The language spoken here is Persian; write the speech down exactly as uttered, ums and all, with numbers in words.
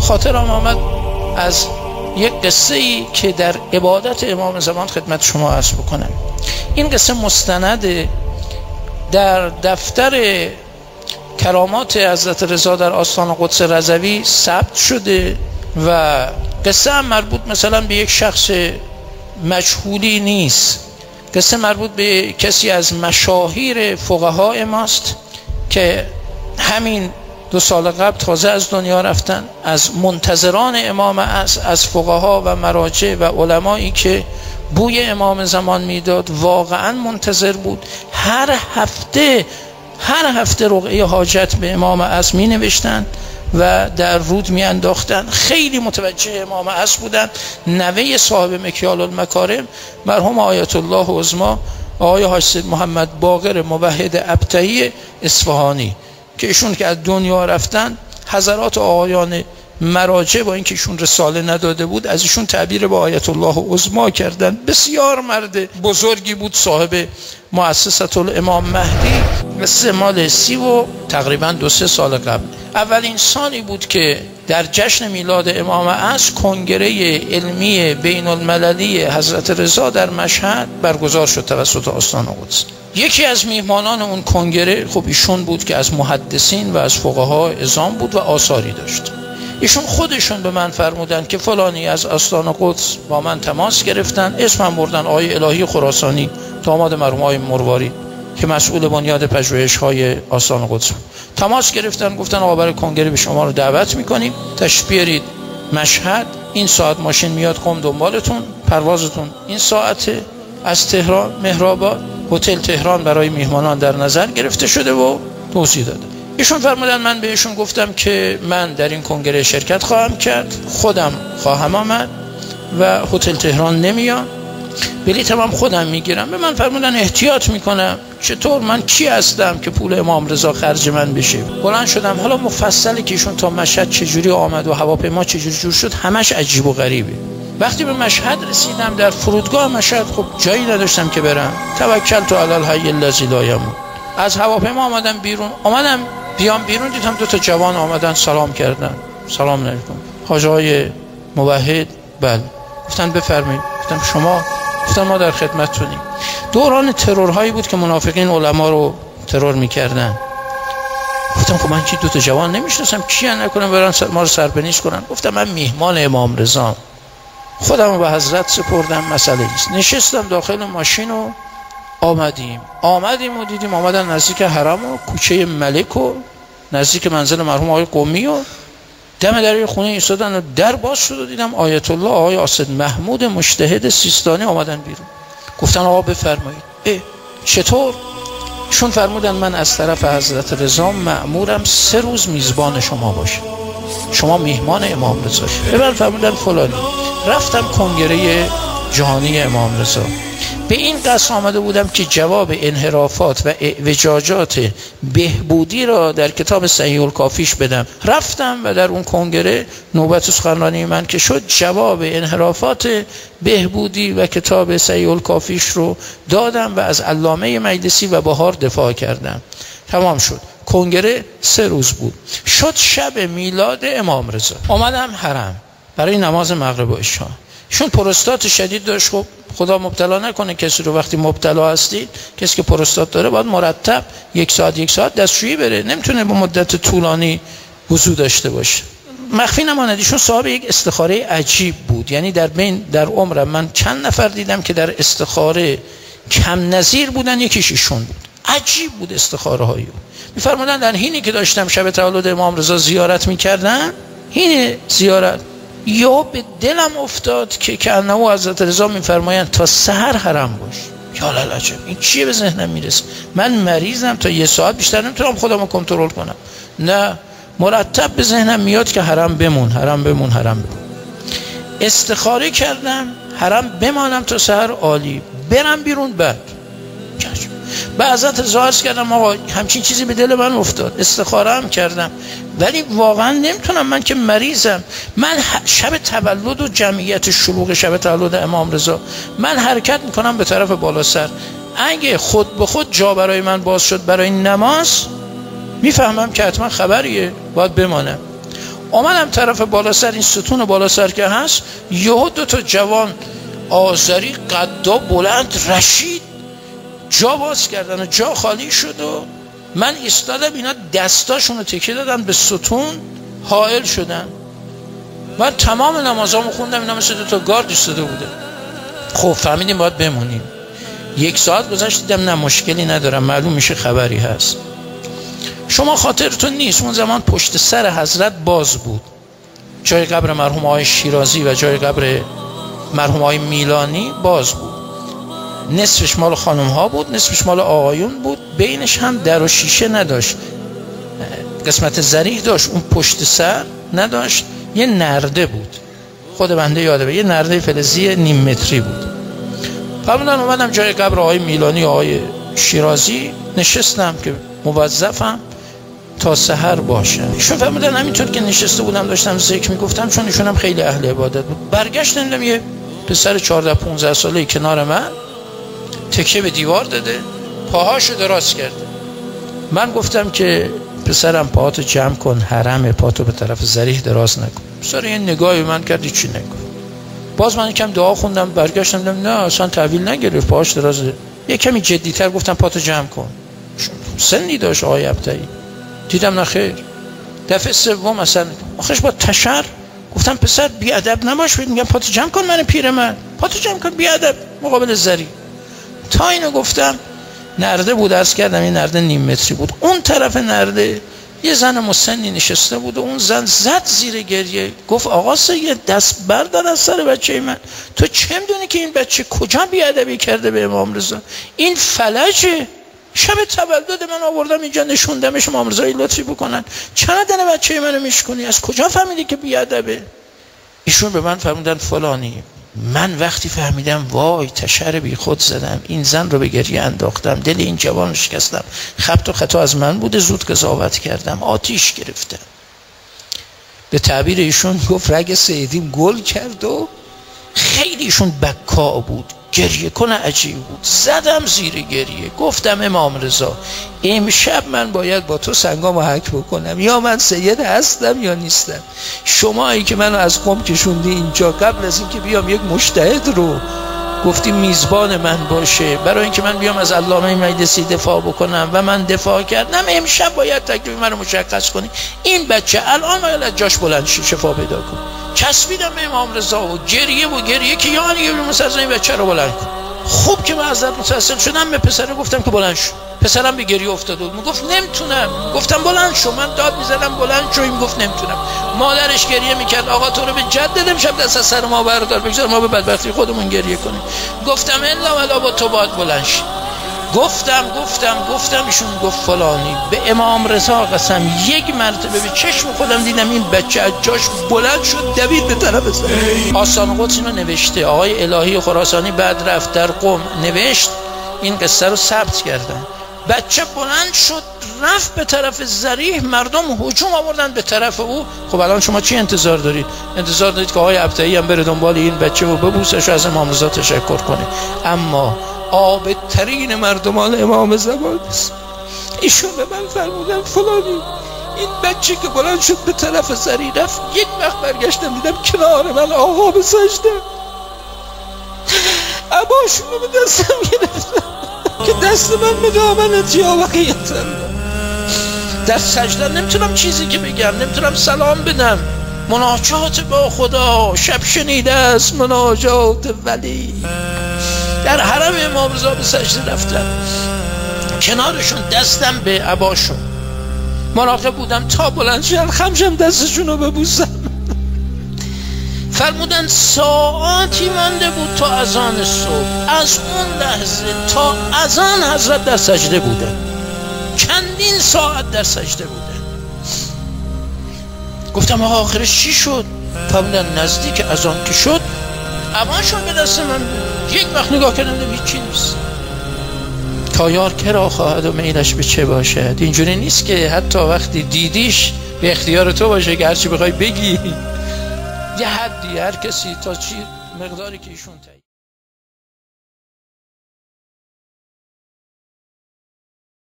خاطرم آمد از یک قصه ای که در عبادت امام زمان خدمت شما عرض بکنم. این قصه مستند در دفتر کرامات حضرت رضا در آستان قدس رضوی ثبت شده و قصه هم مربوط مثلا به یک شخص مجهولی نیست. قصه مربوط به کسی از مشاهیر فقهای ماست که همین دو سال قبل تازه از دنیا رفتن، از منتظران امام از از فقها و مراجع و علمایی که بوی امام زمان میداد، واقعا منتظر بود. هر هفته هر هفته رقعه حاجت به امام از می نوشتن و در رود می انداختن. خیلی متوجه امام از بودن. نوه صاحب مکیال المکارم مرحوم آیت الله عظما آقای حاج سید محمد باقر موحد ابطحی اصفهانی که ایشون که از دنیا رفتن، حضرات آقایان مراجع با اینکه ایشون رساله نداده بود از ایشون تعبیر با آیت الله عظما کردن. بسیار مرد بزرگی بود، صاحب مؤسسة الامام مهدی. قصه مال سی و تقریبا دو سه سال قبل. اولین انسانی بود که در جشن میلاد امام از کنگره علمی بین المللی حضرت رضا در مشهد برگزار شد توسط آستان قدس. یکی از میهمانان اون کنگره خب ایشون بود که از محدثین و از فقها عظام بود و آثاری داشت. ایشون خودشون به من فرمودن که فلانی از آستان قدس با من تماس گرفتن، اسمم بردن آقای الهی خراسانی، داماد مرحوم آقای مرواری که مسئول بنیاد پژوهش‌های آستان قدس. تماس گرفتن گفتن آقا برای کنگره به شما رو دعوت می‌کنیم، تشریف بیارید مشهد، این ساعت ماشین میاد قم دنبالتون، پروازتون این ساعته، از تهران مهرآباد هتل تهران برای میهمانان در نظر گرفته شده و توضیح داده. ایشون فرمودن من بهشون گفتم که من در این کنگره شرکت خواهم کرد، خودم خواهم آمد و هتل تهران نمیام، بلیطم هم خودم میگیرم. به من فرمودن احتیاط میکنم، چطور من کی هستم که پول امام رضا خرج من بشه؟ بلند شدم. حالا مفصلی که ایشون تا مشهد چجوری آمد و هواپیما چجوری جور شد همش عجیب و غریبه. وقتی به مشهد رسیدم در فرودگاه مشهد خب جایی نداشتم که برم، توکلت علی الحی الذی لا یموت. از هواپیما آمدم بیرون، آمدم بیام بیرون دیدم دو تا جوان آمدن سلام کردن. سلام علیکم حاج آقای موحد؟ بله. گفتن بفرمایید. گفتم شما؟ گفتن ما در خدمتتونیم. دوران ترورهایی بود که منافقین علما رو ترور میکردن. گفتم خب من کی دو تا جوان نمیشناسم، کیان نکنم برن ما رو سربنیز کنن؟ گفتم من میهمان امام رضا، خودم رو به حضرت سپردم، مسئله نیست. نشستم داخل ماشین و آمدیم آمدیم و دیدیم آمدن نزدیک حرم و کوچه ملک و نزدیک منزل مرحوم آقای قمی و دم در خونه ایستادن و در باز شد و دیدم آیت الله آقای اسد محمود مجتهد سیستانی آمدن بیرون. گفتن آقا بفرمایید. اه چطور؟ چون فرمودن من از طرف حضرت رضا مأمورم سه روز میزبان شما باشه، شما میهمان امام رضا. به من فرمودن فلانی. رفتم کنگره جهانی امام رضا. به این قصد آمده بودم که جواب انحرافات و اعوجاجات بهبودی را در کتاب صحیح الکافیش بدم. رفتم و در اون کنگره نوبت سخنرانی من که شد جواب انحرافات بهبودی و کتاب صحیح الکافیش رو دادم و از علامه مجلسی و بهار دفاع کردم. تمام شد. کنگره سه روز بود. شد شب میلاد امام رضا. آمدم حرم برای نماز مغرب و عشا. شون پروستات شدید داشت. خب خدا مبتلا نکنه کسی رو، وقتی مبتلا هستید کسی که پروستات داره باید مرتب یک ساعت یک ساعت دستشویی بره، نمیتونه به مدت طولانی وضو داشته باشه. مخفی نماند ایشون صاحب یک استخاره عجیب بود. یعنی در بین در عمرم من چند نفر دیدم که در استخاره کم نظیر بودن، یکیش ایشون بود. عجیب بود استخاره هایی. میفرمودن در حینی که داشتم شب تولد امام رضا زیارت میکردم، حین زیارت یا به دلم افتاد که کانه حضرت رضا میفرمایند تا سحر حرم باش. یا للعجب، این چیه به ذهنم میرسه؟ من مریضم، تا یه ساعت بیشتر نمیتونم خودم رو کنترل کنم. نه، مرتب به ذهنم میاد که حرم بمون حرم بمون حرم بمون. استخاره کردم حرم بمانم تا سحر، عالی، برم بیرون. بعد به حضرت رضا عرض کردم آقا همچین چیزی به دل من افتاد، استخاره هم کردم ولی واقعا نمیتونم، من که مریضم. من شب تولد و جمعیت شلوغ شب تولد امام رضا من حرکت میکنم به طرف بالا سر، اگه خود به خود جا برای من باز شد برای نماز میفهمم که حتما خبریه باید بمانم. اومدم طرف بالا سر، این ستون بالا سر که هست، یهو دو تا جوان آذری قدا بلند رشید جا باز کردن و جا خالی شد و من ایستادم، اینا دستاشون رو تکیه دادن به ستون، حائل شدن. من تمام نمازامو خوندم، اینا مثل دو تا گارد ایستاده بوده. خب فهمیدیم باید بمونیم. یک ساعت گذشت، دیدم نه مشکلی ندارم، معلوم میشه خبری هست. شما خاطرتون نیست اون زمان پشت سر حضرت باز بود، جای قبر مرحوم آقای شیرازی و جای قبر مرحوم آقای میلانی باز بود. نصفش مال خانم ها بود، نصفش مال آقایون بود، بینش هم در و شیشه نداشت، قسمت ضریح داشت، اون پشت سر نداشت. یه نرده بود، خود بنده یادمه، یه نرده فلزی نیم متری بود. فرمودن اومدم جای قبر آقای میلانی آقای شیرازی نشستم که موظفم تا سحر باشم. ایشون فرمودن همینطور که نشسته بودم داشتم ذکر میگفتم، چون ایشون هم خیلی اهل عبادت بود. برگشتم دیدم یه پسر چهارده پانزده ساله کنار من تکیه به دیوار داده، پاهاشو دراز کرده. من گفتم که پسرم پاهاتو جمع کن، حرم، پاهاتو به طرف ضریح دراز نکن. پسر یه نگاهی من کرد، چی نگفت. باز من یکم دعا خوندم، برگشتم دیدم نه اصلا تحویل نگرفت، پاهاش دراز. یه کمی جدی‌تر گفتم پاهاتو جمع کن. سنی داشت آقای ابتایی. دیدم نه خیر. دفعه سوم اصلا آخرش با تشر گفتم پسر بی ادب نباش، میگم پاهاتو جمع کن، من پیرمرد پاهاتو جمع کن، بی ادب مقابل ضریح. تا اینو گفتم نرده بود، عرض کردم این نرده نیم متری بود. اون طرف نرده یه زن مسنی نشسته بود و اون زن زد زیر گریه، گفت آقا سید دست بردار از سر بچه من، تو چه میدونی که این بچه کجا بیادبی کرده به امام رضا؟ این فلجه، شب تولد من آوردم اینجا نشوندمش، امام رضا لطفی بکنن، چرا دن بچه منو میشکنی؟ از کجا فهمیدی که بیادبه؟ ایشون به من فرمودن فلانی. من وقتی فهمیدم وای تشر بی خود زدم، این زن رو به گریه انداختم، دل این جوان رو شکستم، خبط و خطا از من بوده، زود قضاوت کردم، آتیش گرفتم. به تعبیر ایشون گفت رگ سیدیم گل کرد و خیلی ایشون بکا بود، گریه کنه عجیب بود. زدم زیر گریه، گفتم امام رضا امشب من باید با تو سنگامو حک بکنم، یا من سید هستم یا نیستم. شمایی که منو از قم کشوندی اینجا، قبل از اینکه بیام یک مجتهد رو گفتی میزبان من باشه برای اینکه من بیام از علامه مجلسی دفاع بکنم و من دفاع کردم، امشب باید تکلیف منو مشخص کنی. این بچه الان باید از جاش بلند شه، شفا پیدا کن. چسبیدم به امام رضا و گریه و گریه که یعنی یه مسلسل این بچه رو بلند کن. خوب که من ازت متصل شدم، به پسره گفتم که بلند شو. پسرم به گریه افتاده بود، میگفت نمیتونم. گفتم بلند شو. من داد میزدم بلند شو، این میگفت نمیتونم. مادرش گریه میکرد آقا تو رو به جد دادم، شب دست از سر ما بردار، بگذار ما به بدبختی خودمون گریه کنیم. گفتم الا ولا با تو باید بلند شی. گفتم گفتم گفتم ایشون گفت فلانی. به امام رضا قسم یک مرتبه به چشم خودم دیدم این بچه از جاش بلند شد، دوید به طرف سر. آستان قدس اینو نوشته، آقای الهی خراسانی بعد رفت در قم نوشت، این قصه رو ثبت کردن. بچه بلند شد رفت به طرف ضریح، مردم هجوم آوردن به طرف او. خب الان شما چی انتظار دارید؟ انتظار دارید که آقای ابتایی هم بره دنبال این بچه و ببوسش و از امام رضا تشکر کنه. اما عابدترین مردمان امام زمان است. ایشون به من فرمودن فلانی این بچه که بلند شد به طرف ضریح رفت، یک وقت برگشتم دیدم کنار من آقا به سجده، عباشون رو به دستم گرفتم که دست من به دامنت یا واقعیتم. در سجده نمیتونم چیزی که بگم، نمیتونم سلام بدم. مناجات با خدا شب شنیده است، مناجات ولی. در حرم امام رضا به سجده رفتم، کنارشون دستم به عباشون، مراقب بودم تا بلند شدن خمشم دستشون رو ببوسم. فرمودن ساعتی مانده بود تا اذان صبح، از اون لحظه تا اذان حضرت در سجده بودن، چندین ساعت در سجده بودن. گفتم آقا آخرش چی شد؟ فرمودن نزدیک اذان که شد عباشون به دست من بود. یک وقت نگاه کردم دیدم هیچی نیست. تایار کرا خواهد و میلش به چه باشد. اینجوری نیست که حتی وقتی دیدیش به اختیار تو باشه که هرچی بخوای بگی. یه حدی هر کسی تا چی مقداری که ایشون